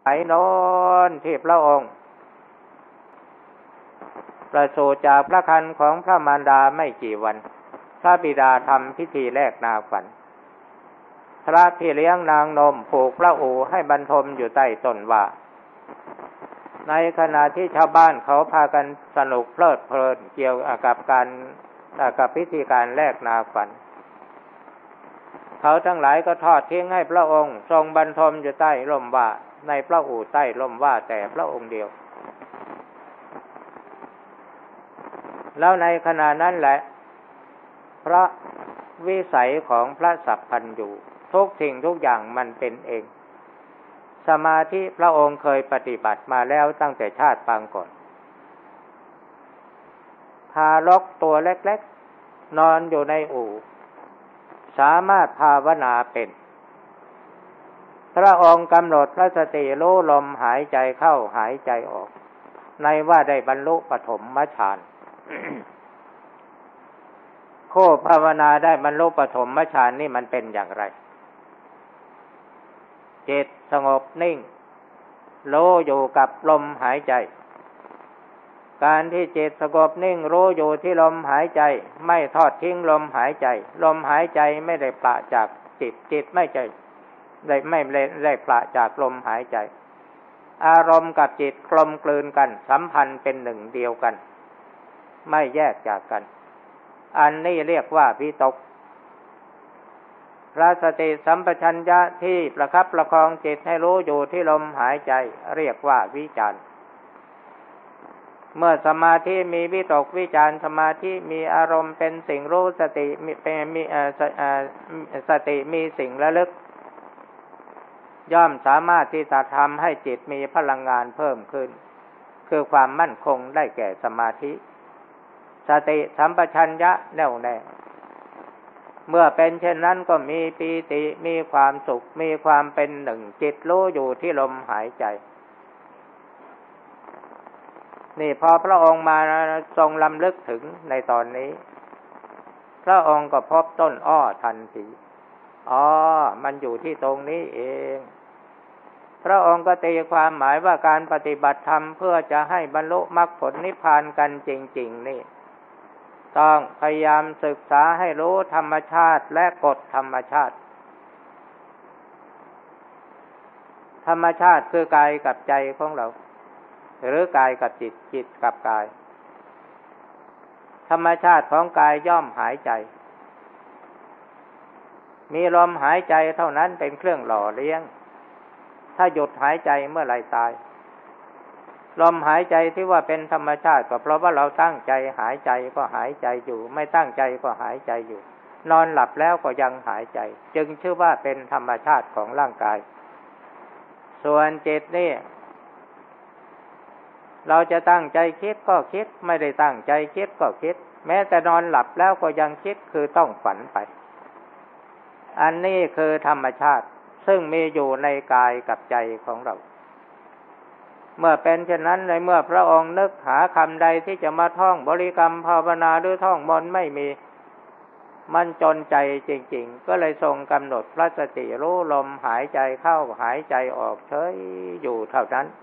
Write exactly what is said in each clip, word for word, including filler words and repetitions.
ไอ้นอนที่พระองค์ประสูติจากพระครรภ์ของพระมารดาไม่กี่วันพระบิดาทำพิธีแลกนาขวัญพระพี่เลี้ยงนางนมผูกพระโอให้บรรทมอยู่ใต้ต้นว่าในขณะที่ชาวบ้านเขาพากันสนุกเพลิดเพลินเกี่ยวกับการกับพิธีการแลกนาขวัญเขาทั้งหลายก็ทอดทิ้งให้พระองค์ทรงบรรทมอยู่ใต้ร่มว่าในพระอู่ใต้ร่มว่าแต่พระองค์เดียวแล้วในขณะนั้นแหละพระวิสัยของพระสัพพันยูทุกสิ่งทุกอย่างมันเป็นเองสมาธิพระองค์เคยปฏิบัติมาแล้วตั้งแต่ชาติปางก่อนทารกตัวเล็กๆนอนอยู่ในอู่สามารถภาวนาเป็นพระองค์กำหนดพระสติรู้ลมหายใจเข้าหายใจออกในว่าได้บรรลุปฐมฌาน โคภาวนาได้บรรลุปฐมฌานนี่มันเป็นอย่างไรจิตสงบนิ่งรู้อยู่กับลมหายใจการที่จิตสงบนิ่งรู้อยู่ที่ลมหายใจไม่ทอดทิ้งลมหายใจลมหายใจไม่ได้ปราศจากจิตจิตไม่ใจได้ไม่ได้ปราศจากลมหายใจอารมณ์กับจิตกลมกลืนกันสัมพันธ์เป็นหนึ่งเดียวกันไม่แยกจากกันอันนี้เรียกว่าวิตกพระสติสัมปชัญญะที่ประคับประคองจิตให้รู้อยู่ที่ลมหายใจเรียกว่าวิจารเมื่อสมาธิมีวิตกวิจารสมาธิมีอารมณ์เป็นสิ่งรู้สติมีเป็นมีสติมีสิ่งระลึกย่อมสามารถที่จะทำให้จิตมีพลังงานเพิ่มขึ้นคือความมั่นคงได้แก่สมาธิสติสัมปชัญญะแน่วแน่เมื่อเป็นเช่นนั้นก็มีปีติมีความสุขมีความเป็นหนึ่งจิตรู้อยู่ที่ลมหายใจนี่พอพระองค์มาทรงลำลึกถึงในตอนนี้พระองค์ก็พบต้นอ้อทันทีอ๋อมันอยู่ที่ตรงนี้เองพระองค์ก็ตีความหมายว่าการปฏิบัติธรรมเพื่อจะให้บรรลุมรรคผลนิพพานกันจริงๆนี่ต้องพยายามศึกษาให้รู้ธรรมชาติและกฎธรรมชาติธรรมชาติคือกายกับใจของเราหรือกายกับจิตจิตกับกายธรรมชาติของกายย่อมหายใจมีลมหายใจเท่านั้นเป็นเครื่องหล่อเลี้ยงถ้าหยุดหายใจเมื่อไหร่ตายลมหายใจที่ว่าเป็นธรรมชาติก็เพราะว่าเราตั้งใจหายใจก็หายใจอยู่ไม่ตั้งใจก็หายใจอยู่นอนหลับแล้วก็ยังหายใจจึงชื่อว่าเป็นธรรมชาติของร่างกายส่วนจิตนี่เราจะตั้งใจคิดก็คิดไม่ได้ตั้งใจคิดก็คิดแม้แต่นอนหลับแล้วก็ยังคิดคือต้องฝันไปอันนี้คือธรรมชาติซึ่งมีอยู่ในกายกับใจของเราเมื่อเป็นเช่นนั้นในเมื่อพระองค์นึกหาคำใดที่จะมาท่องบริกรรมภาวนาหรือท่องมนต์ไม่มีมันจนใจจริงๆก็เลยทรงกำหนดพระสติรู้ลมหายใจเข้าหายใจออกเฉยอยู่เท่านั้น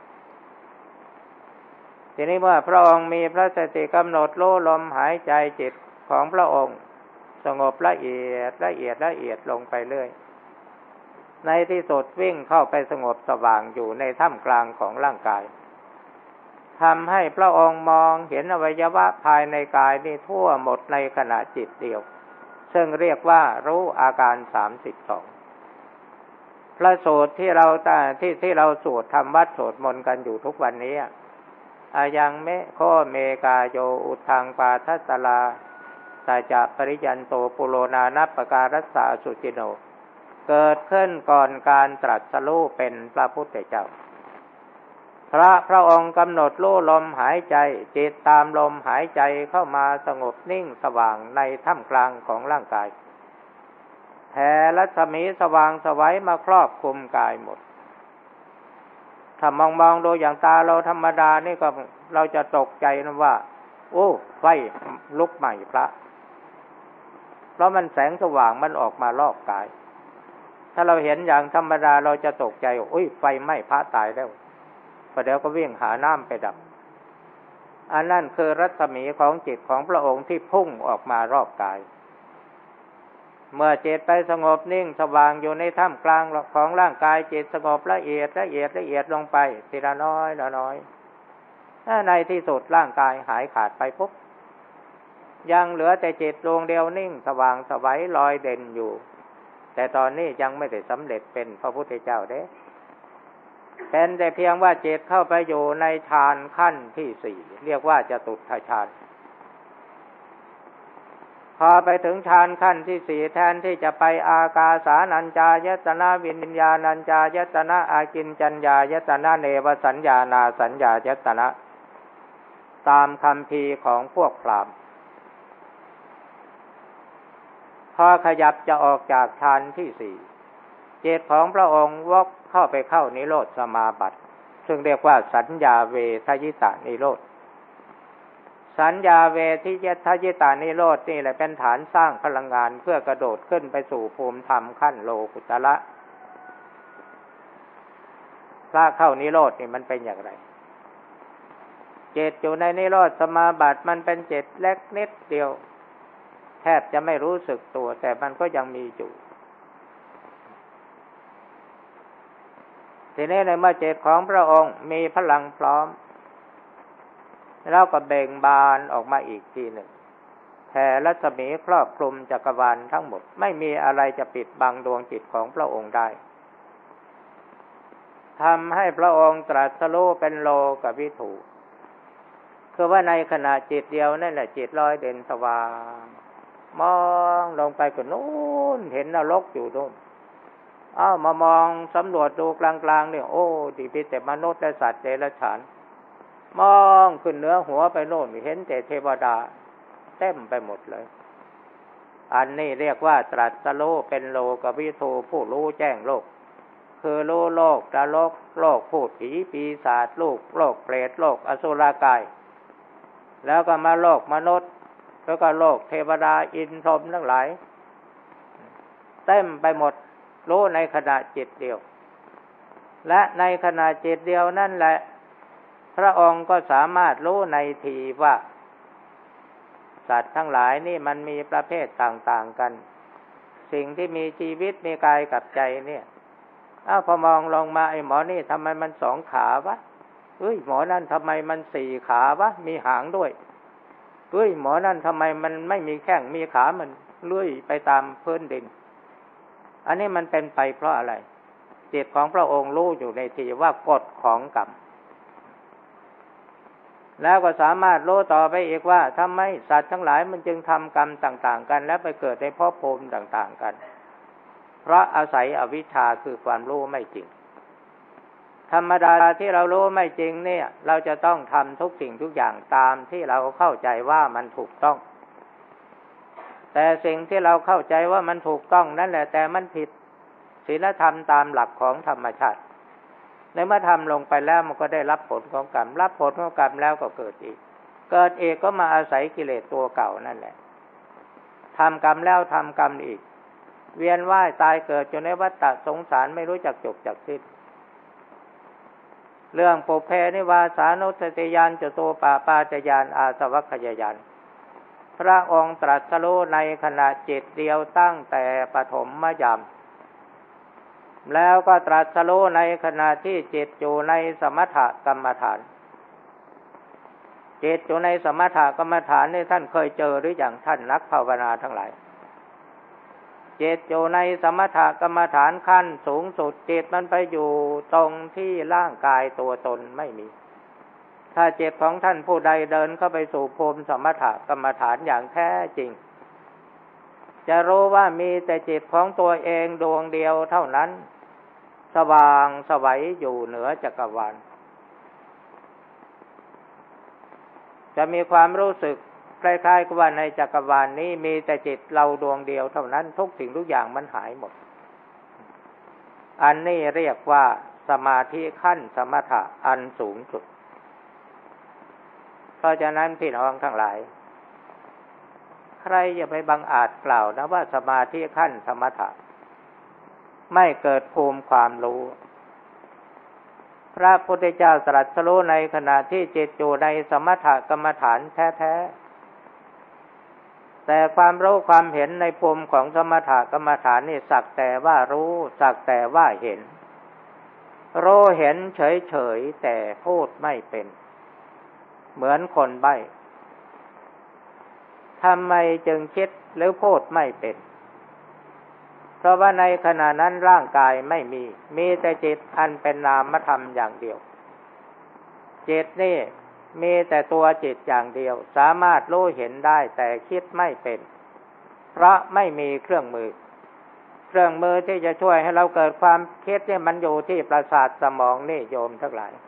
ทีนี้เมื่อพระองค์มีพระสติกำหนดรู้ลมหายใจจิตของพระองค์สงบละเอียดละเอียดละเอียดลงไปเรื่อยในที่สุดวิ่งเข้าไปสงบสว่างอยู่ในท่ามกลางของร่างกายทำให้พระองค์มองเห็นอวัยวะภายในกายนี่ทั่วหมดในขณะจิตเดียวซึ่งเรียกว่ารู้อาการสามสิบสองพระสูตรที่เราที่ที่เราสวดทำวัดสวดมนต์กันอยู่ทุกวันนี้อายังเมโคเมกาโยอุทังปาทัสสลาตาจาปริยันโตปุโรนานัปปการัสสะสุจิโนเกิดขึ้นก่อนการตรัสรู้เป็นพระพุทธเจ้าพระพระองค์กำหนดรู้ลมหายใจจิตตามลมหายใจเข้ามาสงบนิ่งสว่างในท่ามกลางของร่างกายแผ่รัศมีสว่างไสวมาครอบคลุมกายหมดถ้ามองมองดูอย่างตาเราธรรมดานี่ก็เราจะตกใจนะว่าโอ้ไฟลุกไหม้พระเพราะมันแสงสว่างมันออกมารอบกายถ้าเราเห็นอย่างธรรมดาเราจะตกใจอุ้ยไฟไหม้พระตายแล้วประเดี๋ยวก็วิ่งหาน้ำไปดับอันนั้นคือรัศมีของจิตของพระองค์ที่พุ่งออกมารอบกายเมื่อจิตไปสงบนิ่งสว่างอยู่ในท่ามกลางของร่างกายจิตสงบละเอียดละเอียดละเอียดลงไปทีละน้อยละน้อยถ้าในที่สุดร่างกายหายขาดไปปุ๊บยังเหลือแต่จิตดวงเดียวนิ่งสว่างสวัยลอยเด่นอยู่แต่ตอนนี้ยังไม่ได้สำเร็จเป็นพระพุทธเจ้าเด้เป็นแต่เพียงว่าจิตเข้าไปอยู่ในฌานขั้นที่สี่เรียกว่าจตุตถฌานพอไปถึงฌานขั้นที่สี่แทนที่จะไปอากาสานัญจายตนะวิญญาณัญจายตนะอากิญจัญญายตนะเนวสัญญานาสัญญายตนะตามคำพีของพวกพราหมณ์พอขยับจะออกจากฌานที่สี่จิตของพระองค์วกเข้าไปเข้านิโรธสมาบัติซึ่งเรียกว่าสัญญาเวทยิตานิโรธสัญญาเวทิยทยิตานิโรธนี่แหละเป็นฐานสร้างพลังงานเพื่อกระโดดขึ้นไปสู่ภูมิธรรมขั้นโลกุตระพระเข้านิโรธนี่มันเป็นอย่างไรจิตอยู่ในนิโรธสมาบัติมันเป็นจิตเล็กนิดเดียวแทบจะไม่รู้สึกตัวแต่มันก็ยังมีอยู่ทีนี้ในเมื่อจิตของพระองค์มีพลังพร้อมแล้วก็เบ่งบานออกมาอีกทีหนึ่งแผ่รัศมีครอบคลุมจักรวาลทั้งหมดไม่มีอะไรจะปิดบังดวงจิตของพระองค์ได้ทำให้พระองค์ตรัสรู้เป็นโลกวิถูคือว่าในขณะจิตเดียวนั่นแหละจิตลอยเด่นสว่างมองลงไปก็นู้นเห็นนรกอยู่นู่นอ้าวมามองสำรวจดูกลางๆเนี่ยโอ้ดีมีแต่มนุษย์และสัตว์เดรัจฉานมองขึ้นเหนือหัวไปโน่นเห็นแต่เทวดาเต็มไปหมดเลยอันนี้เรียกว่าตรัสรู้เป็นโลกวิทูผู้รู้แจ้งโลกคือรู้โลกนรกโลกพูดผีปีศาจโลกโลกเปรตโลกอสุรกายแล้วก็มาโลกมนุษย์แล้วก็โลกเทวดาอินทร์พรหมทั้งหลายเต็มไปหมดรู้ในขณะจิตเดียวและในขณะจิตเดียวนั่นแหละพระองค์ก็สามารถรู้ในทีว่าสัตว์ทั้งหลายนี่มันมีประเภทต่างๆกันสิ่งที่มีชีวิตมีกายกับใจเนี่ยอ้าวพอมองลงมาไอ้หมอนี่ทำไมมันสองขาวะเอ้ยหมอนั่นทำไมมันสี่ขาวะมีหางด้วยเอ้ยหมอนั่นทำไมมันไม่มีแข้งมีขามันเลื่อยไปตามพื้นดินอันนี้มันเป็นไปเพราะอะไรจิตของพระองค์รู้อยู่ในทีว่ากฎของกรรมแล้วก็สามารถรู้ต่อไปอีกว่าทำไมสัตว์ทั้งหลายมันจึงทำกรรมต่างๆกันและไปเกิดในภพภูมิต่างๆกันเพราะอาศัยอวิชชาคือความรู้ไม่จริงธรรมดาที่เรารู้ไม่จริงเนี่ยเราจะต้องทำทุกสิ่งทุกอย่างตามที่เราเข้าใจว่ามันถูกต้องแต่สิ่งที่เราเข้าใจว่ามันถูกต้องนั่นแหละแต่มันผิดศีลธรรมตามหลักของธรรมชาติในเมื่อทำลงไปแล้วมันก็ได้รับผลของกรรมรับผลของกรรมแล้วก็เกิดอีกเกิดอีกก็มาอาศัยกิเลสตัวเก่านั่นแหละทำกรรมแล้วทำกรรมอีกเวียนว่ายตายเกิดอยู่ในวัฏฏะสงสารไม่รู้จักจบจักสิ้นเรื่องปุเพนิวาสานุสติญาณจโตปาปาจญาณอาสวัคคยญาณพระองค์ตรัสรู้ในขณะจิตเดียวตั้งแต่ปฐมยามแล้วก็ตรัสรู้ในขณะที่จิตอยู่ในสมถกรรมฐานจิตอยู่ในสมถกรรมฐานนี่ท่านเคยเจอหรืออย่างท่านนักภาวนาทั้งหลายจิตอยู่ในสมถกรรมฐานขั้นสูงสุดจิตมันไปอยู่ตรงที่ร่างกายตัวตนไม่มีถ้าจิตของท่านผู้ใดเดินเข้าไปสู่ภูมิสมถกรรมฐานอย่างแท้จริงจะรู้ว่ามีแต่จิตของตัวเองดวงเดียวเท่านั้นสว่างไสวอยู่เหนือจักรวาลจะมีความรู้สึกคล้ายๆกับว่าในจักรวาลนี้มีแต่จิตเราดวงเดียวเท่านั้นทุกสิ่งทุกอย่างมันหายหมดอันนี้เรียกว่าสมาธิขั้นสมถะอันสูงสุดเพราะฉะนั้นพี่น้องทั้งหลายใครอย่าไปบังอาจกล่าวนะว่าสมาธิขั้นสมถะไม่เกิดภูมิความรู้พระพุทธเจ้าตรัสรู้ในขณะที่จิตอยู่ในสมถกรรมฐานแท้ๆแต่ความรู้ความเห็นในภูมิของสมถกรรมฐานนี่สักแต่ว่ารู้สักแต่ว่าเห็นรู้เห็นเฉยๆแต่พูดไม่เป็นเหมือนคนใบ้ทำไมจึงคิดหรือพูดไม่เป็นเพราะว่าในขณะนั้นร่างกายไม่มีมีแต่จิตอันเป็นนามธรรมอย่างเดียวจิตนี่มีแต่ตัวจิตอย่างเดียวสามารถรู้เห็นได้แต่คิดไม่เป็นเพราะไม่มีเครื่องมือเครื่องมือที่จะช่วยให้เราเกิดความคิดเนี่ยมันอยู่ที่ประสาทสมองนี่โยมทั้งหลาย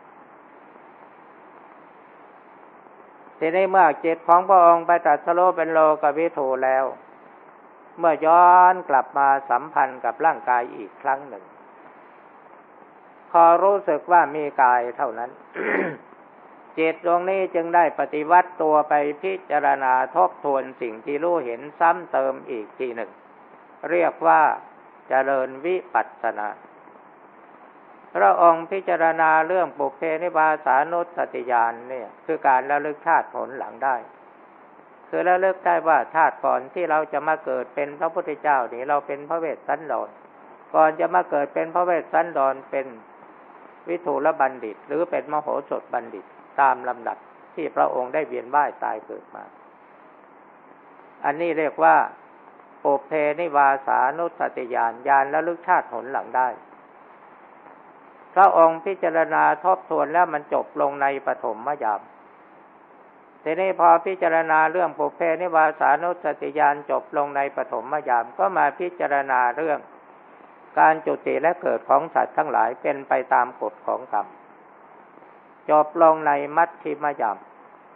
ทีนี้เมื่อจิตของพระองค์ไปตรัสรู้เป็นโลกวิถูแล้วเมื่อย้อนกลับมาสัมพันธ์กับร่างกายอีกครั้งหนึ่งพอรู้สึกว่ามีกายเท่านั้น จิตดวงนี้จึงได้ปฏิวัติตัวไปพิจารณาทบทวนสิ่งที่รู้เห็นซ้ำเติมอีกทีหนึ่งเรียกว่าเจริญวิปัสสนาพระองค์พิจารณาเรื่องปุเพนิวาสานุสติญาณเนี่ยคือการระลึกชาติผลหลังได้คือระลึกได้ว่าชาติก่อนที่เราจะมาเกิดเป็นพระพุทธเจ้านี่เราเป็นพระเวสสันดรก่อนจะมาเกิดเป็นพระเวสสันดรเป็นวิทูลบัณฑิตหรือเป็นมโหสถบัณฑิตตามลำดับที่พระองค์ได้เวียนว่ายตายเกิดมาอันนี้เรียกว่าปุเพนิวาสานุสติญาณญาณระลึกชาติผลหลังได้พระองค์พิจารณาทบทวนแล้วมันจบลงในปฐมยามทีนี้พอพิจารณาเรื่องปุเพนิวาสานุสติญาณจบลงในปฐมยามก็มาพิจารณาเรื่องการจุติและเกิดของสัตว์ทั้งหลายเป็นไปตามกฎของกรรมจบลงในมัชฌิมยาม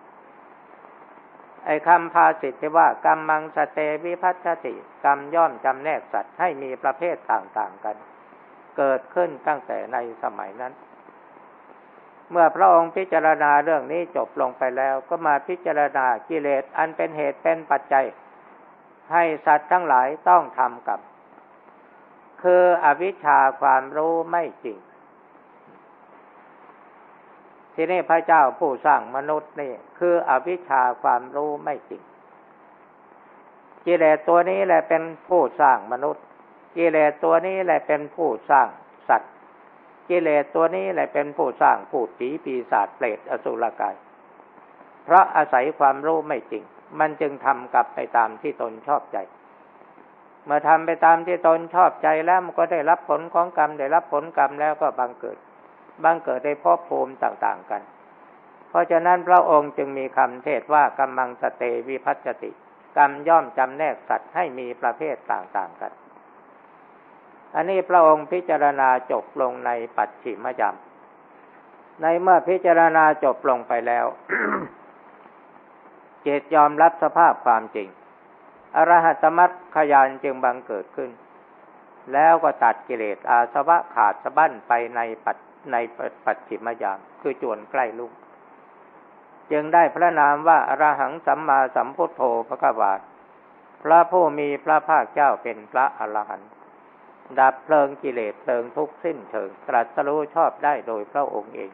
ไอ้คำภาษิตที่ว่ากรรมังสเตวิภัชชติกรรมย่อมจำแนกสัตว์ให้มีประเภทต่างๆกันเกิดขึ้นตั้งแต่ในสมัยนั้นเมื่อพระองค์พิจารณาเรื่องนี้จบลงไปแล้วก็มาพิจารณากิเลสอันเป็นเหตุเป็นปัจจัยให้สัตว์ทั้งหลายต้องทำกรรมคืออวิชชาความรู้ไม่จริงทีนี้พระเจ้าผู้สร้างมนุษย์นี่คืออวิชชาความรู้ไม่จริงกิเลสตัวนี้แหละเป็นผู้สร้างมนุษย์กิเลสตัวนี้แหละเป็นผู้สร้างสัตว์กิเลสตัวนี้แหละเป็นผู้สร้างพูดผีปีศาจเปรตอสุรกายเพราะอาศัยความรู้ไม่จริงมันจึงทำกลับไปตามที่ตนชอบใจเมื่อทำไปตามที่ตนชอบใจแล้วมันก็ได้รับผลของกรรมได้รับผลกรรมแล้วก็บังเกิดบังเกิดในภพภูมิต่างๆกันเพราะฉะนั้นพระองค์จึงมีคำเทศว่ากัมมังสเตวิภัชชติกรรมย่อมจำแนกสัตว์ให้มีประเภทต่างๆกันอันนี้พระองค์พิจารณาจบลงในปัจฉิมยามในเมื่อพิจารณาจบลงไปแล้ว จิตยอมรับสภาพความจริงอรหัตมรรคญาณจึงบังเกิดขึ้นแล้วก็ตัดกิเลสอาสวะขาดสะบั้นไปในปัจในปัจฉิมยามคือจวนใกล้ลุ่งจึงได้พระนามว่าอรหังสัมมาสัมพุทโธภควาพระผู้มีพระภาคเจ้าเป็นพระอรหันต์ดับเพลิงกิเลสเพลิงทุกข์สิ้นเชิงตรัสรู้ชอบได้โดยพระองค์เอง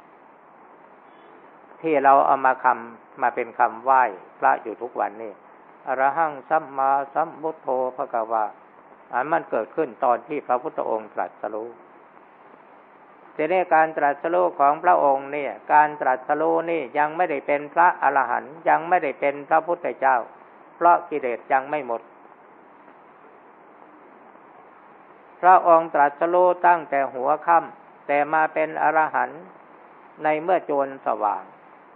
ที่เราเอามาคำมาเป็นคำไหว้พระอยู่ทุกวันนี้อรหังสัมมาสัมพุทโธภควาอันมันเกิดขึ้นตอนที่พระพุทธองค์ตรัสรู้แต่ในการตรัสรู้ของพระองค์เนี่ยการตรัสรู้นี่ยังไม่ได้เป็นพระอรหันต์ยังไม่ได้เป็นพระพุทธเจ้าเพราะกิเลสยังไม่หมดพระองค์ตรัสรู้ตั้งแต่หัวค่ำแต่มาเป็นอรหันต์ในเมื่อโจรสว่าง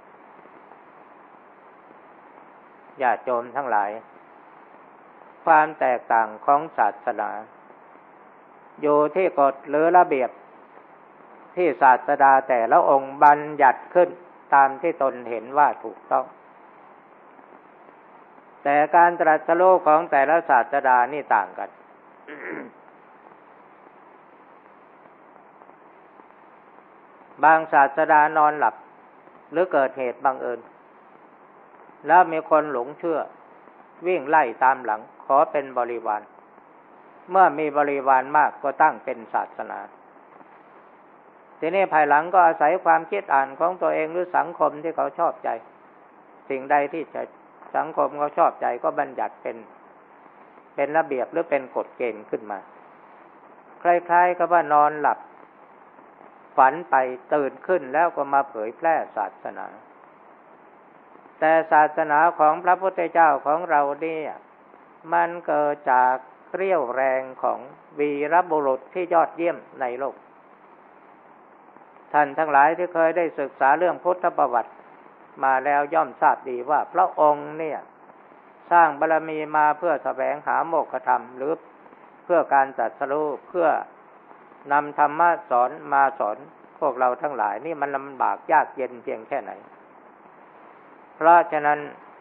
ญาติโยมทั้งหลายความแตกต่างของศาสนาอยู่ที่กฎหรือระเบียบที่ศาสดาแต่ละองค์บัญญัติขึ้นตามที่ตนเห็นว่าถูกต้องแต่การตรัสรู้ของแต่ละศาสดานี่ต่างกัน บางศาสดานอนหลับหรือเกิดเหตุบังเอิญแล้วมีคนหลงเชื่อวิ่งไล่ตามหลังขอเป็นบริวารเมื่อมีบริวารมากก็ตั้งเป็นศาสนาทีนี้ภายหลังก็อาศัยความคิดอ่านของตัวเองหรือสังคมที่เขาชอบใจสิ่งใดที่จะสังคมเขาชอบใจก็บัญญัติเป็นเป็นระเบียบหรือเป็นกฎเกณฑ์ขึ้นมาคล้ายๆกับว่านอนหลับฝันไปตื่นขึ้นแล้วก็มาเผยแพร่ศาสนาแต่ศาสนาของพระพุทธเจ้าของเราเนี่ยมันเกิดจากเรี่ยวแรงของวีรบุรุษที่ยอดเยี่ยมในโลกท่านทั้งหลายที่เคยได้ศึกษาเรื่องพุทธประวัติมาแล้วย่อมทราบดีว่าพระองค์เนี่ยสร้างบารมีมาเพื่อแสวงหาโมกขธรรมหรือเพื่อการตรัสรู้เพื่อนำธรรมะสอนมาสอนพวกเราทั้งหลายนี่มันลำบากยากเย็นเพียงแค่ไหนเพราะฉะนั้น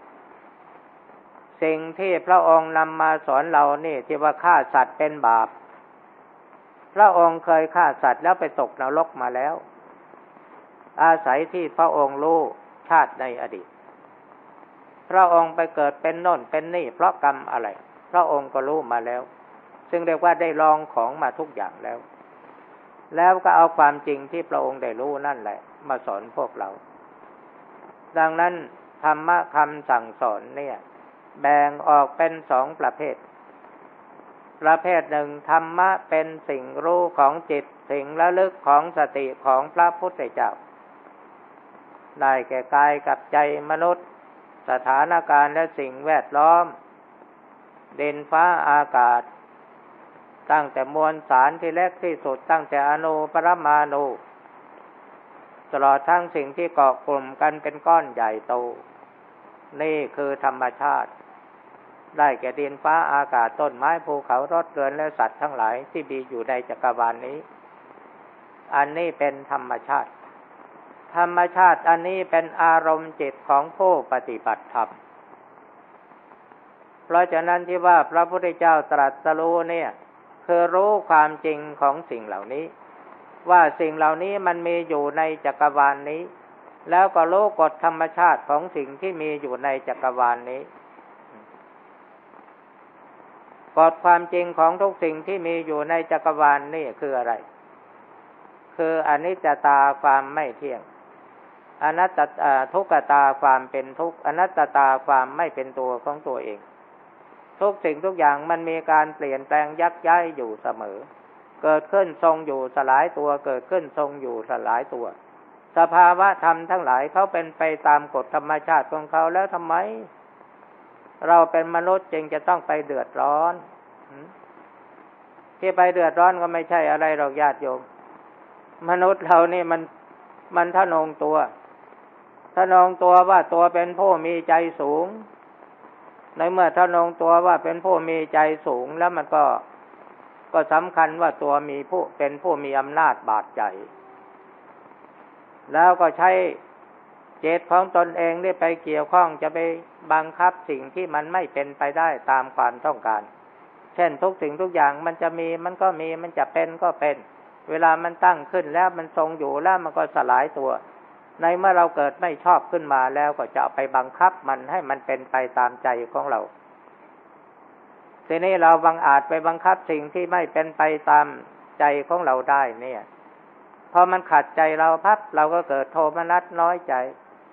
สิ่งที่พระองค์นำมาสอนเรานี่ที่ว่าฆ่าสัตว์เป็นบาปพระองค์เคยฆ่าสัตว์แล้วไปตกนรกมาแล้วอาศัยที่พระองค์รู้ชาติในอดีตพระองค์ไปเกิดเป็นโน่นเป็นนี่เพราะกรรมอะไรพระองค์ก็รู้มาแล้วซึ่งเรียกว่าได้ลองของมาทุกอย่างแล้วแล้วก็เอาความจริงที่พระองค์ได้รู้นั่นแหละมาสอนพวกเราดังนั้นธรรมะคำสั่งสอนเนี่ยแบ่งออกเป็นสองประเภทประเภทหนึ่งธรรมะเป็นสิ่งรู้ของจิตสิ่งระลึกของสติของพระพุทธเจ้าได้แก่กายกับใจมนุษย์สถานการณ์และสิ่งแวดล้อมดินฟ้าอากาศตั้งแต่มวลสารที่เล็กที่สุดตั้งแต่อนูปรมาณูตลอดทั้งสิ่งที่เกาะกลุ่มกันเป็นก้อนใหญ่โตนี่คือธรรมชาติได้แก่ดินฟ้าอากาศต้นไม้ภูเขารถเรือนและสัตว์ทั้งหลายที่มีอยู่ในจักรวาลนี้อันนี้เป็นธรรมชาติธรรมชาติอันนี้เป็นอารมณ์จิตของผู้ปฏิบัติธรรมเพราะฉะนั้นที่ว่าพระพุทธเจ้าตรัสรู้เนี่ยคือรู้ความจริงของสิ่งเหล่านี้ว่าสิ่งเหล่านี้มันมีอยู่ในจักรวาลนี้แล้วก็รู้กฎธรรมชาติของสิ่งที่มีอยู่ในจักรวาลนี้กฎความจริงของทุกสิ่งที่มีอยู่ในจักรวาลนี่คืออะไรคืออนิจจตาความไม่เที่ยงอนัตตาทุกขตาความเป็นทุกข์อนัตตาความไม่เป็นตัวของตัวเองทุกสิ่งทุกอย่างมันมีการเปลี่ยนแปลงยักย้ายอยู่เสมอเกิดขึ้นทรงอยู่สลายตัวเกิดขึ้นทรงอยู่สลายตัวสภาวะธรรมทั้งหลายเขาเป็นไปตามกฎธรรมชาติของเขาแล้วทำไมเราเป็นมนุษย์จึงจะต้องไปเดือดร้อนที่ไปเดือดร้อนก็ไม่ใช่อะไรหรอกญาติโยมมนุษย์เรานี่มันมันทะนงตัวทะนงตัวว่าตัวเป็นผู้มีใจสูงในเมื่อทะนงตัวว่าเป็นผู้มีใจสูงแล้วมันก็ก็สำคัญว่าตัวมีผู้เป็นผู้มีอำนาจบาดใจแล้วก็ใช้เจตของตนเองได้ไปเกี่ยวข้องจะไปบังคับสิ่งที่มันไม่เป็นไปได้ตามความต้องการเช่นทุกสิ่งทุกอย่างมันจะมีมันก็มีมันจะเป็นก็เป็นเวลามันตั้งขึ้นแล้วมันทรงอยู่แล้วมันก็สลายตัวในเมื่อเราเกิดไม่ชอบขึ้นมาแล้วก็จะไปบังคับมันให้มันเป็นไปตามใจของเราทีนี้เราบังอาจไปบังคับสิ่งที่ไม่เป็นไปตามใจของเราได้เนี่ยพอมันขัดใจเราพับเราก็เกิดโทมนัสน้อยใจ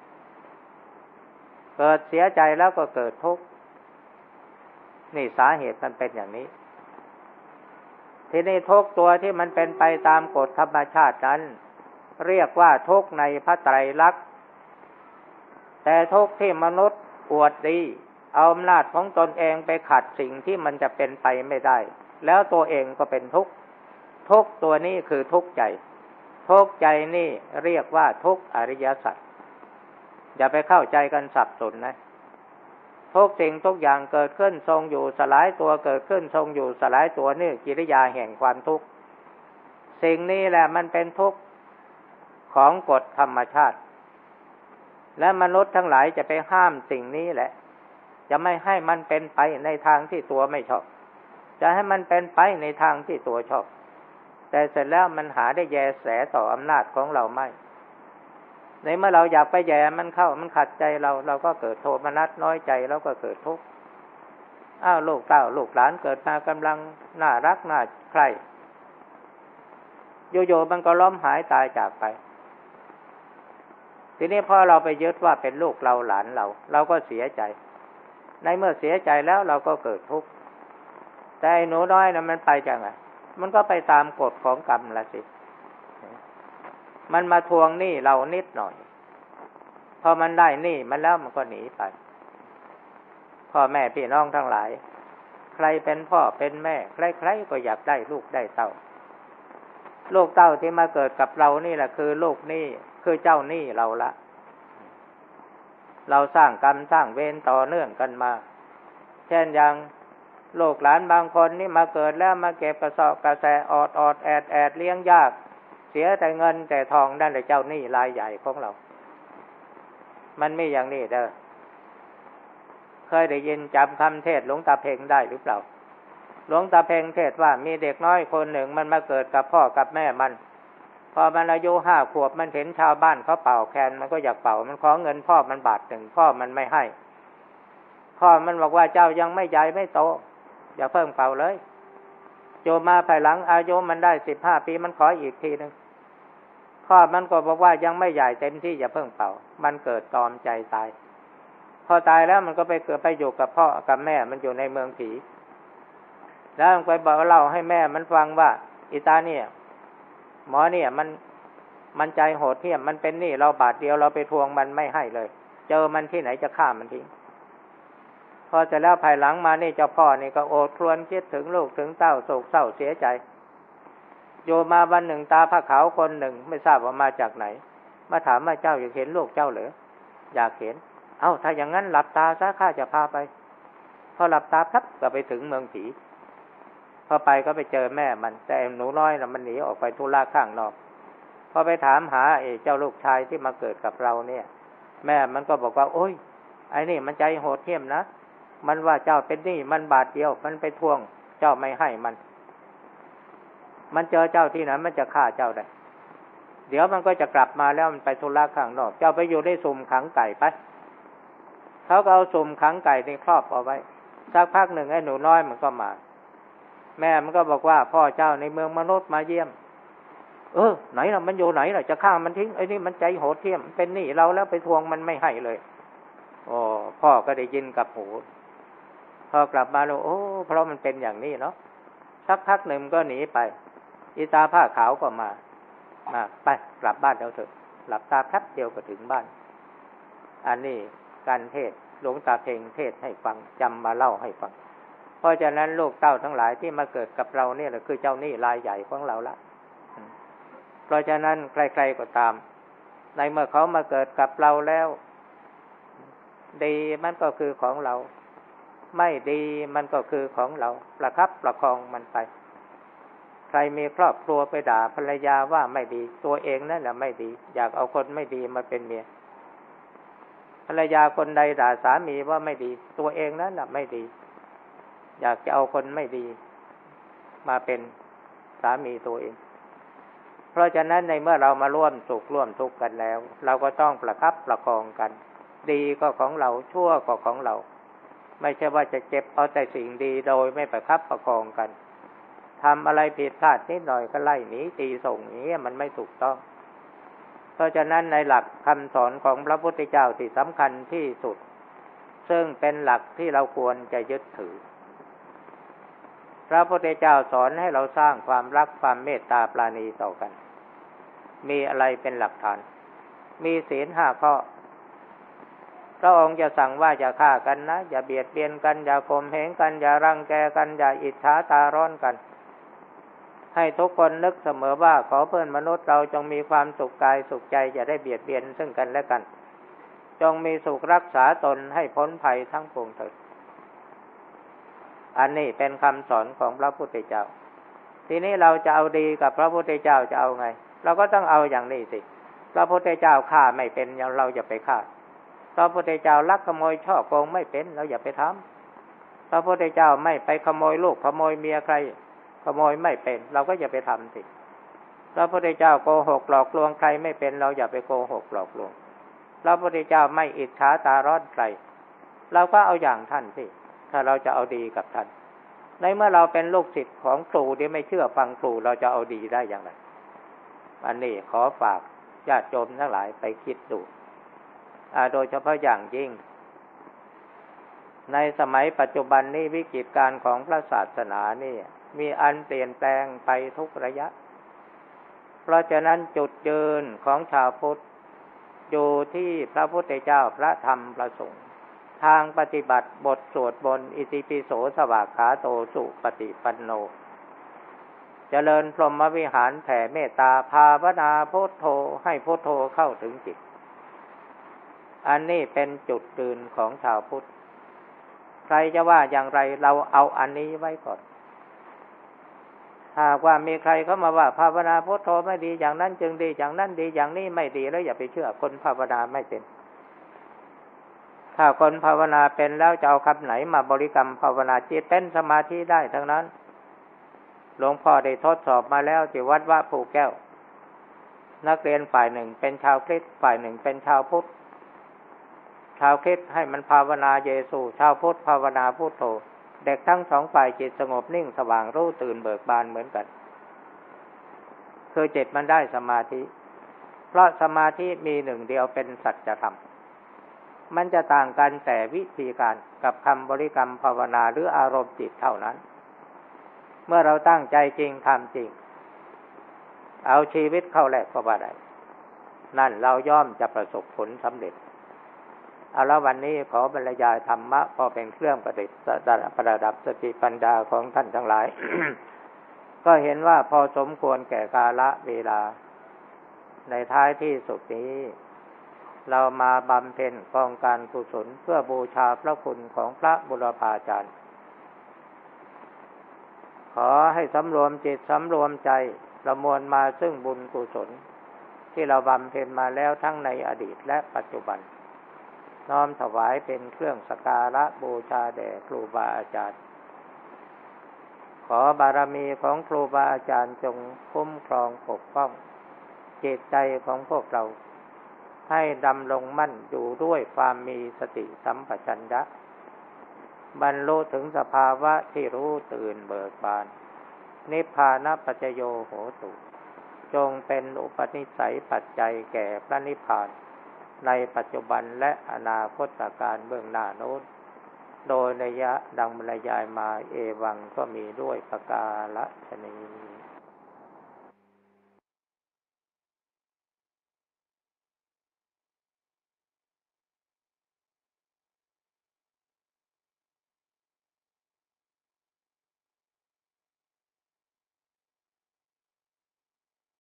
เกิดเสียใจแล้วก็เกิดทุกข์นี่สาเหตุมันเป็นอย่างนี้ทีนี้ทุกตัวที่มันเป็นไปตามกฎธรรมชาตินั้นเรียกว่าทุกข์ในพระไตรลักษณ์แต่ทุกข์ที่มนุษย์อวดดีเอาอำนาจของตนเองไปขัดสิ่งที่มันจะเป็นไปไม่ได้แล้วตัวเองก็เป็นทุกข์ทุกข์ตัวนี้คือทุกข์ใจทุกข์ใจนี่เรียกว่าทุกข์อริยสัจอย่าไปเข้าใจกันสับสนนะทุกสิ่งทุกอย่างเกิดขึ้นทรงอยู่สลายตัวเกิดขึ้นทรงอยู่สลายตัวนี่กิริยาแห่งความทุกข์สิ่งนี้แหละมันเป็นทุกข์ของกฎธรรมชาติและมนุษย์ทั้งหลายจะไปห้ามสิ่งนี้แหละจะไม่ให้มันเป็นไปในทางที่ตัวไม่ชอบจะให้มันเป็นไปในทางที่ตัวชอบแต่เสร็จแล้วมันหาได้แยแสต่ออำนาจของเราไม่ในเมื่อเราอยากไปแย่มันเข้ามันขัดใจเราเราก็เกิดโทมนัสน้อยใจแล้วก็เกิดทุกข์อ้าวลูกเต้าลูกหลานเกิดมากำลังน่ารักน่าใคร่โยๆมันก็ล้มหายตายจากไปทีนี้พอเราไปยึดว่าเป็นลูกเราหลานเราเราก็เสียใจในเมื่อเสียใจแล้วเราก็เกิดทุกข์แต่ไอ้หนูน้อยนะมันไปจังไงมันก็ไปตามกฎของกรรมละสิมันมาทวงหนี้เรานิดหน่อยพอมันได้หนี้มันแล้วมันก็หนีไปพ่อแม่พี่น้องทั้งหลายใครเป็นพ่อเป็นแม่ใครๆก็อยากได้ลูกได้เต้าลูกเต้าที่มาเกิดกับเรานี่แหละคือลูกหนี้คือเจ้าหนี้เราละเราสร้างกรรมสร้างเวรต่อเนื่องกันมาเช่นอย่างลูกหลานบางคนนี่มาเกิดแล้วมาเก็บกระสอบกระแสออดออดแอดแอดเลี้ยงยากเสียแต่เงินแต่ทองนั่นแหละเจ้าหนี้รายใหญ่ของเรามันไม่อย่างนี้เด้อเคยได้ยินจำคำเทศหลวงตาเพ็งได้หรือเปล่าหลวงตาเพ็งเทศว่ามีเด็กน้อยคนหนึ่งมันมาเกิดกับพ่อกับแม่มันพอมันอายุห้าขวบมันเห็นชาวบ้านเขาเป่าแคนมันก็อยากเป่ามันขอเงินพ่อมันบาทหนึ่งพ่อมันไม่ให้พ่อมันบอกว่าเจ้ายังไม่ใหญ่ไม่โตอย่าเพิ่งเป่าเลยโยมมาภายหลังอายุมันได้สิบห้าปีมันขออีกทีนึงพ่อมันก็บอกว่ายังไม่ใหญ่เต็มที่อย่าเพิ่งเป่ามันเกิดตอมใจตายพอตายแล้วมันก็ไปเกิดไปอยู่กับพ่อกับแม่มันอยู่ในเมืองผีแล้วมันไปบอกเล่าให้แม่มันฟังว่าอีตาเนี่ยหมอเนี่ยมันมันใจโหดเหี้ยมมันเป็นหนี้เราบาทเดียวเราไปทวงมันไม่ให้เลยเจอมันที่ไหนจะฆ่ามันทิ้งพอจะแล้วภายหลังมานี่เจ้าพ่อนี่ก็โอดครวญคิดถึงลูกถึงเต้าโศกเศร้าเสียใจโยมาวันหนึ่งตาผ้าขาวคนหนึ่งไม่ทราบว่ามาจากไหนมาถามว่าเจ้าอยากเห็นลูกเจ้าเหรืออยากเห็นเอ้าถ้าอย่างนั้นหลับตาซะข้าจะพาไปพอหลับตาพับก็ไปถึงเมืองผีพอไปก็ไปเจอแม่มันแต่หนูน้อยน่ะมันหนีออกไปธุระข้างนอกพอไปถามหาไอ้เจ้าลูกชายที่มาเกิดกับเราเนี่ยแม่มันก็บอกว่าโอ้ยไอ้นี่มันใจโหดเหี้ยมนะมันว่าเจ้าเป็นหนี้มันบาทเดียวมันไปทวงเจ้าไม่ให้มันมันเจอเจ้าที่ไหนมันจะฆ่าเจ้าได้เดี๋ยวมันก็จะกลับมาแล้วมันไปธุระข้างนอกเจ้าไปอยู่ในสุ่มขังไก่ไปเขาก็เอาสุ่มขังไก่นี่ครอบเอาไว้สักพักหนึ่งไอ้หนูน้อยมันก็มาแม่มันก็บอกว่าพ่อเจ้าในเมืองมนุษย์มาเยี่ยมเออไหนล่ะมันอยู่ไหนล่ะจะฆ่ามันทิ้งไอ้นี่มันใจโหดเหี้ยมเป็นหนี้เราแล้วไปทวงมันไม่ให้เลยโอ้พ่อก็ได้ยินกับหูพอกลับมาแล้วโอ้เพราะมันเป็นอย่างนี้เนาะสักพักหนึ่งก็หนีไปอีตาผ้าขาวก็มามาไปกลับบ้านเราเถอะหลับตาแป๊บเดียวก็ถึงบ้านอันนี้การเทศหลวงตาเพ็งเทศให้ฟังจำมาเล่าให้ฟังเพราะฉะนั้นลูกเต้าทั้งหลายที่มาเกิดกับเราเนี่ยแหละคือเจ้าหนี้รายใหญ่ของเราละเพราะฉะนั้นใครๆก็ตามในเมื่อเขามาเกิดกับเราแล้วดีมันก็คือของเราไม่ดีมันก็คือของเราประคับประคองมันไปใครมีครอบครัวไปด่าภรรยาว่าไม่ดีตัวเองนั่นแหละไม่ดีอยากเอาคนไม่ดีมาเป็นเมียภรรยาคนใดด่าสามีว่าไม่ดีตัวเองนั่นแหละไม่ดีอยากจะเอาคนไม่ดีมาเป็นสามีตัวเองเพราะฉะนั้นในเมื่อเรามาร่วมสุขร่วมทุกข์กันแล้วเราก็ต้องประคับประคองกันดีก็ของเราชั่วก็ของเราไม่ใช่ว่าจะเจ็บเอาแต่สิ่งดีโดยไม่ประคับประคองกันทำอะไรผิดพลาดนิดหน่อยก็ไล่หนีตีส่งอย่างนี้มันไม่ถูกต้องเพราะฉะนั้นในหลักคำสอนของพระพุทธเจ้าที่สำคัญที่สุดซึ่งเป็นหลักที่เราควรจะยึดถือพระพุทธเจ้าสอนให้เราสร้างความรักความเมตตาปราณีต่อกันมีอะไรเป็นหลักฐานมีศีลห้าข้อพระองค์จะสั่งว่าอย่าฆ่ากันนะอย่าเบียดเบียนกันอย่าข่มเหงกันอย่ารังแกกันอย่าอิจฉาตาร้อนกันให้ทุกคนนึกเสมอว่าขอเพื่อนมนุษย์เราจงมีความสุขกายสุขใจอย่าได้เบียดเบียนซึ่งกันและกันจงมีสุขรักษาตนให้พ้นภัยทั้งปวงเถิดอันนี้เป็นคำสอนของพระพุทธเจ้าทีนี้เราจะเอาดีกับพระพุทธเจ้าจะเอาไงเราก็ต้องเอาอย่างนี้สิพระพุทธเจ้าฆ่าไม่เป็นเราอย่าไปฆ่าพระพุทธเจ้าลักขโมยช่อโกงไม่เป็นเราอย่าไปทำพระพุทธเจ้าไม่ไปขโมยลูกขโมยเมียใครขโมยไม่เป็นเราก็อย่าไปทำสิพระพุทธเจ้าโกหกหลอกลวงใครไม่เป็นเราอย่าไปโกหกหลอกลวงพระพุทธเจ้าไม่อิจฉาตาร้อนใครเราก็เอาอย่างท่านสิถ้าเราจะเอาดีกับท่านในเมื่อเราเป็นลูกศิษย์ของครูที่ไม่เชื่อฟังครูเราจะเอาดีได้อย่างไรอันนี้ขอฝากญาติโยมทั้งหลายไปคิดดูโดยเฉพาะอย่างยิ่งในสมัยปัจจุบันนี้วิกฤตการณ์ของพระศาสนานี่มีอันเปลี่ยนแปลงไปทุกระยะเพราะฉะนั้นจุดยืนของชาวพุทธอยู่ที่พระพุทธเจ้าพระธรรมพระสงฆ์ทางปฏิบัติบทสวดมนต์อิติปิโสสวากขาโตสุปฏิปันโนเจริญพรหมวิหารแผ่เมตตาภาวนาพุทโธให้พุทโธเข้าถึงจิตอันนี้เป็นจุดยืนของชาวพุทธใครจะว่าอย่างไรเราเอาอันนี้ไว้ก่อนหากว่ามีใครเข้ามาว่าภาวนาพุทโธไม่ดีอย่างนั้นจึงดีอย่างนั้นดีอย่างนี้ไม่ดีแล้วอย่าไปเชื่อคนภาวนาไม่เป็นถ้าคนภาวนาเป็นแล้วจะเอาคำไหนมาบริกรรมภาวนาจิตเป็นสมาธิได้ทั้งนั้นหลวงพ่อได้ทดสอบมาแล้วที่วัดว่าภูแก้วนักเรียนฝ่ายหนึ่งเป็นชาวคริสต์ฝ่ายหนึ่งเป็นชาวพุทธชาวคริสต์ให้มันภาวนาเยซูชาวพุทธภาวนาพุทโธเด็กทั้งสองฝ่ายจิตสงบนิ่งสว่างรู้ตื่นเบิกบานเหมือนกันคือจิตมันได้สมาธิเพราะสมาธิมีหนึ่งเดียวเป็นสัจธรรมมันจะต่างกันแต่วิธีการกับคำบริกรรมภาวนาหรืออารมณ์จิตเท่านั้นเมื่อเราตั้งใจจริงทำจริงเอาชีวิตเข้าแลกก็ว่าได้นั่นเราย่อมจะประสบผลสำเร็จเอาละวันนี้ขอบรรยายธรรมะพอเป็นเครื่องประดิษฐ์ประดับสติปัญญาของท่านทั้งหลาย ก็เห็นว่าพอสมควรแก่กาลเวลาในท้ายที่สุดนี้เรามาบำเพ็ญกองการกุศลเพื่อบูชาพระคุณของพระบุรพาจารย์ขอให้สำรวมจิตสำรวมใจประมวลมาซึ่งบุญกุศลที่เราบำเพ็ญมาแล้วทั้งในอดีตและปัจจุบันน้อมถวายเป็นเครื่องสักการะบูชาแด่ครูบาอาจารย์ขอบารมีของครูบาอาจารย์จงคุ้มครองปกป้องจิตใจของพวกเราให้ดำรงมั่นอยู่ด้วยความมีสติสัมปชัญญะบรรลุถึงสภาวะที่รู้ตื่นเบิกบานนิพพานปัจจโยโหตุจงเป็นอุปนิสัยปัจจัยแก่พระนิพพานในปัจจุบันและอนาคตการเบื้องหน้าโน้นโดยนัยยะดังบรรยายมาเอวังก็มีด้วยประกาศฉะนี้